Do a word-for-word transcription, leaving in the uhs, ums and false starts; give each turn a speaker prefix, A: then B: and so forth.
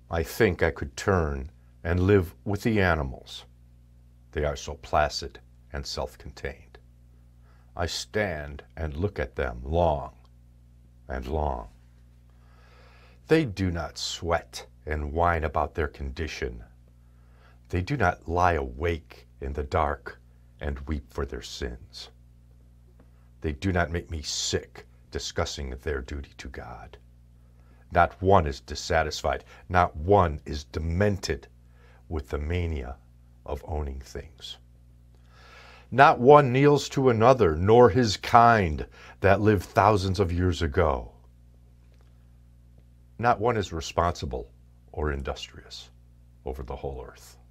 A: I think I could turn and live with the animals. They are so placid and self-contained. I stand and look at them long and long. They do not sweat and whine about their condition. They do not lie awake in the dark and weep for their sins. They do not make me sick discussing their duty to God. Not one is dissatisfied, not one is demented with the mania of owning things. Not one kneels to another, nor his kind that lived thousands of years ago. Not one is responsible or industrious over the whole earth.